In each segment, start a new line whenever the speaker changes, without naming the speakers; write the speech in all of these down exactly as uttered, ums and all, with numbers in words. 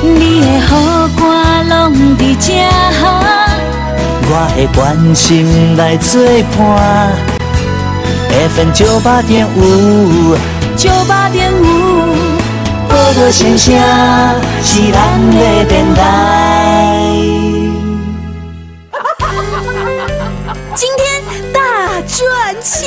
你的好歌拢伫这，
我会关心来作伴。F M 九八点五，
九八点五，
报道声声是咱的电台。
今天大赚钱！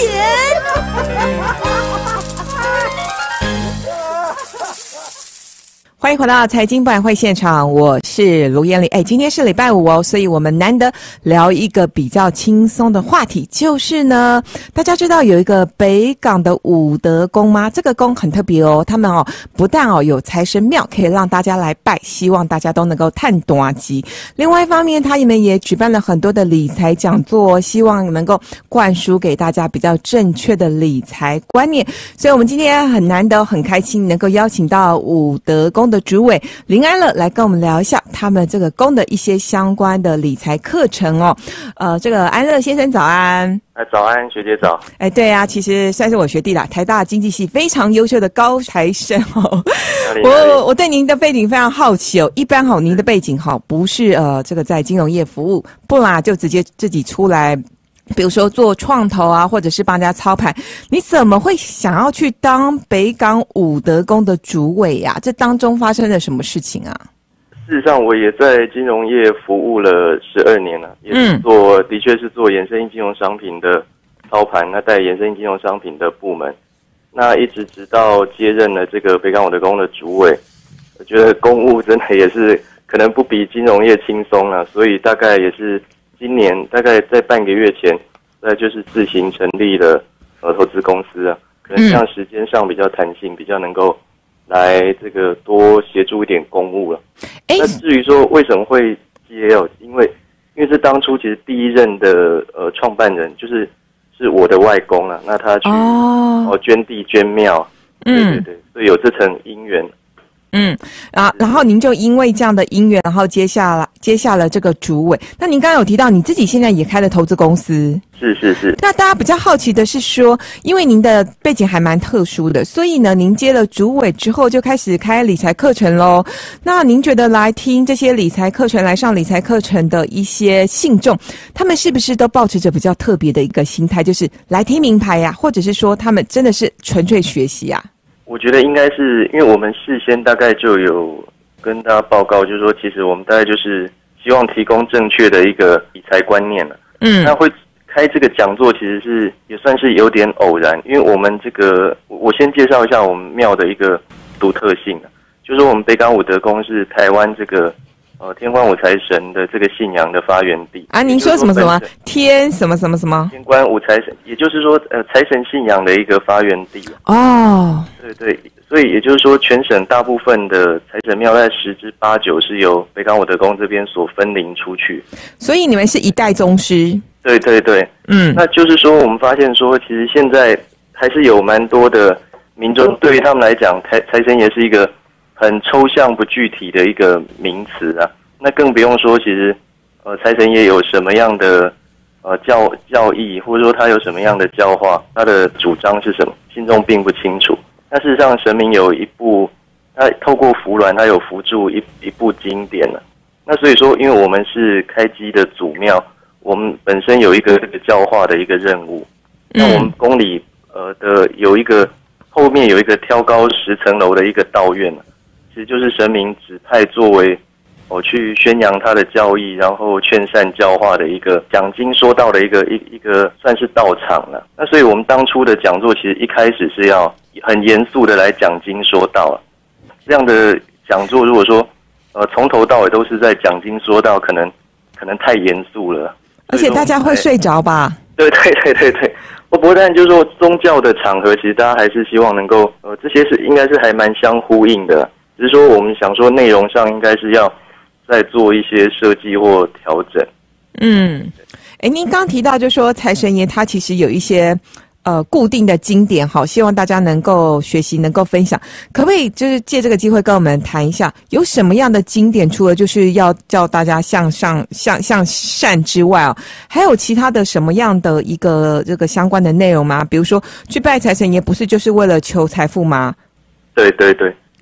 欢迎回到财经博览会现场，我是卢艳丽。哎，今天是礼拜五哦，所以我们难得聊一个比较轻松的话题，就是呢，大家知道有一个北港的武德宫吗？这个宫很特别哦，他们哦不但哦有财神庙可以让大家来拜，希望大家都能够探大吉。另外一方面，他们也举办了很多的理财讲座，希望能够灌输给大家比较正确的理财观念。所以我们今天很难得很开心能够邀请到武德宫的主委林安乐来跟我们聊一下他们这个宫的一些相关的理财课程哦。呃，这个安乐先生早安。
哎，早安，学姐早。
哎，对啊，其实算是我学弟啦，台大经济系非常优秀的高材生哦。我我对您的背景非常好奇哦。一般哈、哦，您的背景哈、哦、不是呃这个在金融业服务，不然就直接自己出来。比如说做创投啊，或者是帮人家操盘，你怎么会想要去当北港武德宫的主委呀、啊？这当中发生了什么事情啊？
事实上，我也在金融业服务了十二年了，也是做、嗯、的确是做衍生性金融商品的操盘，那带衍生性金融商品的部门，那一直直到接任了这个北港武德宫的主委，我觉得公务真的也是可能不比金融业轻松了，所以大概也是。今年大概在半个月前，呃，就是自行成立了呃投资公司啊，可能这样时间上比较弹性，比较能够来这个多协助一点公务了。欸、那至于说为什么会接哦，因为因为是当初其实第一任的呃创办人就是是我的外公啊，那他去哦、呃、捐地捐庙，对对对，所以有这层因缘。
嗯啊，然后您就因为这样的因缘，然后接下了接下了这个主委。那您刚刚有提到你自己现在也开了投资公司，
是是是。
那大家比较好奇的是说，因为您的背景还蛮特殊的，所以呢，您接了主委之后就开始开理财课程咯。那您觉得来听这些理财课程、来上理财课程的一些信众，他们是不是都抱持着比较特别的一个心态，就是来听名牌呀，或者是说他们真的是纯粹学习啊？
我觉得应该是因为我们事先大概就有跟大家报告，就是说其实我们大概就是希望提供正确的一个理财观念了。嗯，那会开这个讲座其实是也算是有点偶然，因为我们这个我先介绍一下我们庙的一个独特性，就是说我们北港武德宫是台湾这个呃天官五财神的这个信仰的发源地
啊。您说什么什么天什么什么什么
天官五财神，也就是说呃财神信仰的一个发源地
哦。
对对，所以也就是说全省大部分的财神庙在十之八九是由北港武德宫这边所分灵出去，
所以你们是一代宗师。
对对对，嗯，那就是说我们发现说其实现在还是有蛮多的民众对于他们来讲财财神爷是一个很抽象不具体的一个名词啊，那更不用说其实呃财神爷有什么样的呃教教义，或者说他有什么样的教化，他的主张是什么，信众并不清楚。那事实上神明有一部他透过符鸾他有符注一一部经典了，那所以说因为我们是开基的祖庙，我们本身有一个这个教化的一个任务，那我们宫里呃的有一个后面有一个挑高十层楼的一个道院，其实就是神明指派作为我、哦、去宣扬他的教义，然后劝善教化的一个讲经说道的一个一一个算是道场了。那所以我们当初的讲座其实一开始是要很严肃的来讲经说道，这样的讲座如果说呃从头到尾都是在讲经说道，可能可能太严肃了，
而且大家会睡着吧？
对对对对对。不过当然就是说宗教的场合，其实大家还是希望能够呃这些是应该是还蛮相呼应的，只是说我们想说内容上应该是要再做一些设计或调整。嗯，
哎，您刚提到就说财神爷他其实有一些呃固定的经典，好，希望大家能够学习，能够分享。可不可以就是借这个机会跟我们谈一下，有什么样的经典？除了就是要叫大家向上、向向善之外哦，还有其他的什么样的一个这个相关的内容吗？比如说去拜财神爷，不是就是为了求财富吗？
对对对。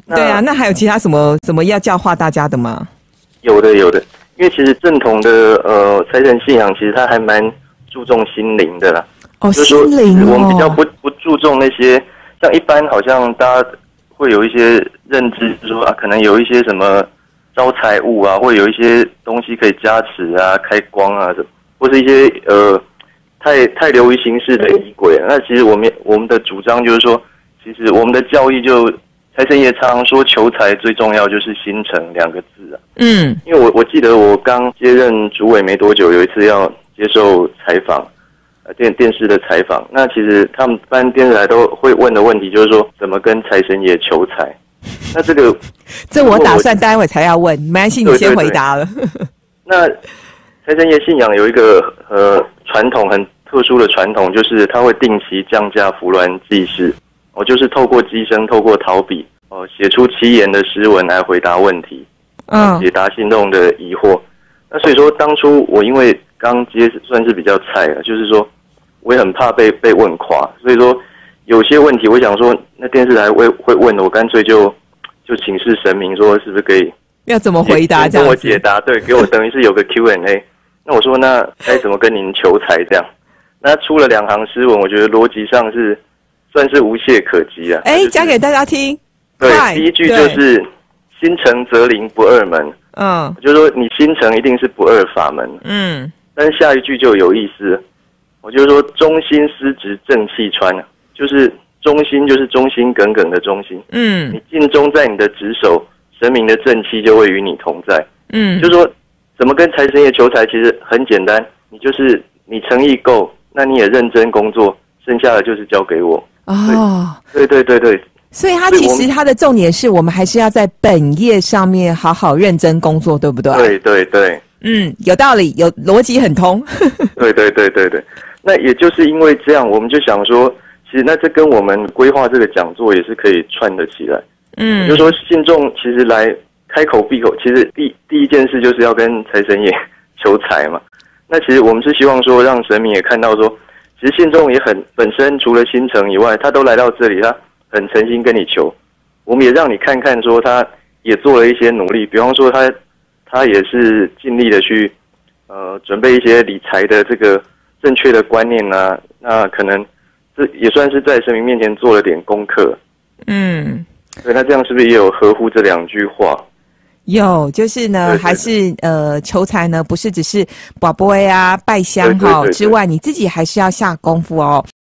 对啊，那还有其他什么什么要教化大家的吗？
有的，有的。因为其实正统的呃财神信仰，其实它还蛮注重心灵的啦。
哦，
就是说
心灵哦，
我们比较不不注重那些，像一般好像大家会有一些认知，就是说啊，可能有一些什么招财物啊，或有一些东西可以加持啊、开光啊，或是一些呃太太流于形式的仪轨。那其实我们我们的主张就是说，其实我们的教义就。财神爷常说求财最重要就是心诚两个字啊。
嗯，
因为我我记得我刚接任主委没多久，有一次要接受采访，呃电电视的采访。那其实他们班电视台都会问的问题就是说，怎么跟财神爷求财？那这个
这我打算待会才要问，没关系，你先回答了。
对对对那财神爷信仰有一个呃传统很特殊的传统，就是他会定期降价扶鸾济世。我就是透过机身，透过陶笔，哦、呃，写出七言的诗文来回答问题，嗯，解答心中的疑惑。那所以说，当初我因为刚接算是比较菜了，就是说，我也很怕被被问垮，所以说有些问题，我想说，那电视台会会问的，我干脆就就请示神明，说是不是可以
要怎么回答这样子，
跟我解答，对，给我等于是有个 Q and A。那我说，那该怎么跟您求财这样？那出了两行诗文，我觉得逻辑上是。算是无懈可击啊！
哎、欸，讲给大家听。
对，第一句就是“心诚则灵不二门”。嗯，就是说你心诚一定是不二法门。嗯，但是下一句就有意思，我就是说“忠心司职正气穿”，就是忠心就是忠心耿耿的忠心。嗯，你尽忠在你的职守，神明的正气就会与你同在。嗯，就是说怎么跟财神爷求财，其实很简单，你就是你诚意够，那你也认真工作，剩下的就是交给我。哦，对对对对，
所以它其实它的重点是我们还是要在本业上面好好认真工作，对不对？
对对对，
嗯，有道理，有逻辑很通。
对对对对对，那也就是因为这样，我们就想说，其实那这跟我们规划这个讲座也是可以串得起来。嗯，就是说信众其实来开口闭口，其实第第一件事就是要跟财神爷求财嘛。那其实我们是希望说，让神明也看到说。其实信众也很本身除了心诚以外，他都来到这里，他很诚心跟你求。我们也让你看看，说他也做了一些努力，比方说他他也是尽力的去呃准备一些理财的这个正确的观念啊，那可能这也算是在神明面前做了点功课。嗯，对，那这样是不是也有合乎这两句话？
有，就是呢，对对对还是呃，求财呢，不是只是宝贝啊、拜香哈之外，你自己还是要下功夫哦。